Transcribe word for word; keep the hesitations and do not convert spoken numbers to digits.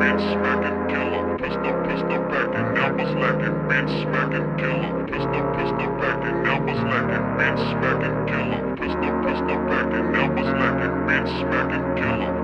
bitch smacking killer. Pistol, pistol packing, never slacking, bitch smacking killer. Pistol, pistol packing, never slacking, bitch smacking killer. Pistol, pistol packing, never slacking, bitch smacking killer.